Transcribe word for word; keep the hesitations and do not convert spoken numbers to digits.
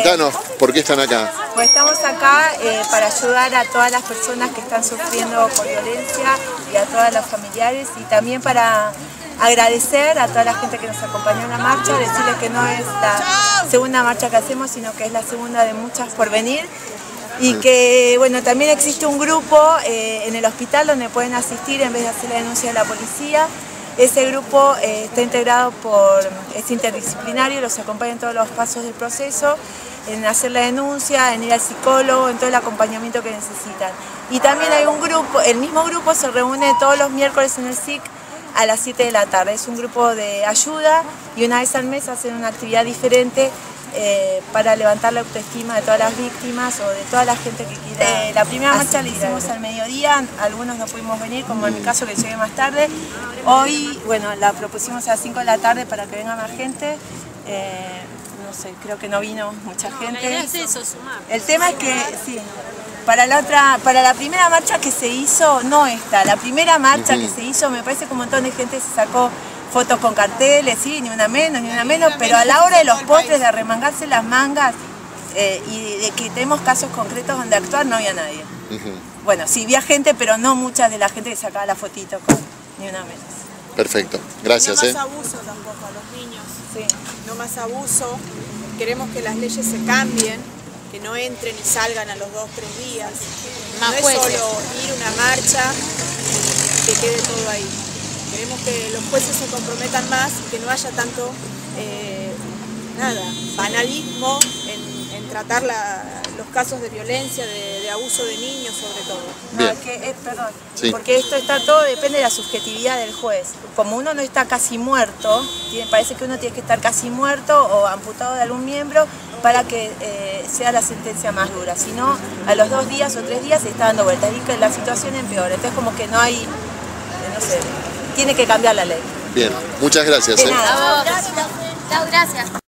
Contanos, ¿por qué están acá? Pues estamos acá eh, para ayudar a todas las personas que están sufriendo por violencia y a todos los familiares, y también para agradecer a toda la gente que nos acompañó en la marcha, decirles que no es la segunda marcha que hacemos, sino que es la segunda de muchas por venir. Y que bueno, también existe un grupo eh, en el hospital donde pueden asistir en vez de hacer la denuncia a la policía. Ese grupo eh, está integrado por, es interdisciplinario, los acompaña en todos los pasos del proceso, en hacer la denuncia, en ir al psicólogo, en todo el acompañamiento que necesitan. Y también hay un grupo, el mismo grupo se reúne todos los miércoles en el S I C a las siete de la tarde. Es un grupo de ayuda y una vez al mes hacen una actividad diferente eh, para levantar la autoestima de todas las víctimas o de toda la gente que quiera. Eh, la primera marcha la hicimos al mediodía, algunos no pudimos venir, como en mi caso que llegué más tarde. Hoy, bueno, la propusimos a las cinco de la tarde para que venga más gente. Eh, no sé, creo que no vino mucha gente. La idea es eso, sumar. El tema es que, sí, para la otra, para la primera marcha que se hizo, no esta, la primera marcha uh-huh. que se hizo, me parece que un montón de gente se sacó fotos con carteles, sí, ni una menos, ni una menos, pero a la hora de los postres, de arremangarse las mangas eh, y de que tenemos casos concretos donde actuar, no había nadie. Uh-huh. Bueno, sí, había gente, pero no mucha de la gente que sacaba la fotito con ni una menos. Perfecto, gracias. No más eh. abuso tampoco a los niños, sí. no más abuso, queremos que las leyes se cambien, que no entren y salgan a los dos, tres días. Más no es jueces. solo ir a una marcha y que quede todo ahí. Queremos que los jueces se comprometan más y que no haya tanto eh, nada, banalismo en, en tratar la, los casos de violencia, de, de abuso de niños sobre todo. No, que, eh, perdón, sí. porque esto está todo, depende de la subjetividad del juez. Como uno no está casi muerto, tiene, parece que uno tiene que estar casi muerto o amputado de algún miembro para que eh, sea la sentencia más dura. Si no, a los dos días o tres días se está dando vueltas y que la situación empeora. Entonces como que no hay, eh, no sé, tiene que cambiar la ley. Bien, muchas gracias. De eh. nada. Chao, gracias.